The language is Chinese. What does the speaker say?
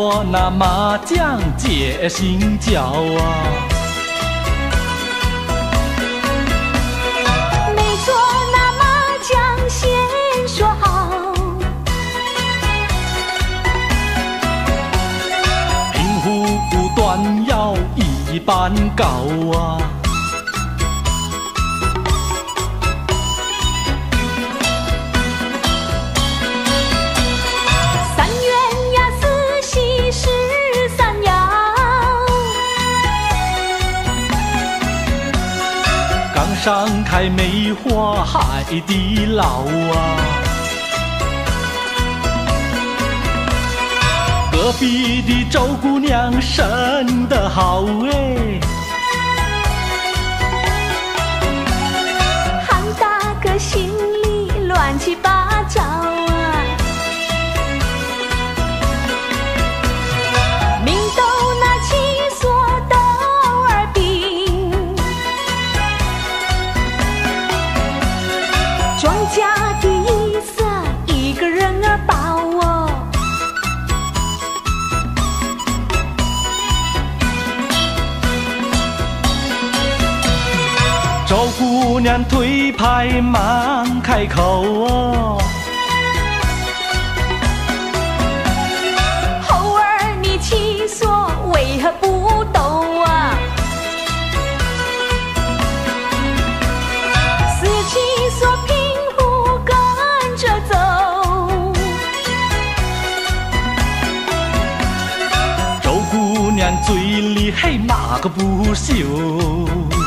错，那麻将解心焦啊。 没错，那麻将先说好。 平湖断腰一般高啊。上开梅花海底捞啊，隔壁的周姑娘生得好哎， 韩大哥心里乱七八糟啊，明斗那七索豆儿饼。庄稼的意思，一个人儿包哦。 周姑娘推牌忙开口哦， 猴儿你七索为何不斗啊？四七索平湖跟着走， 周姑娘嘴里嘿骂个不休。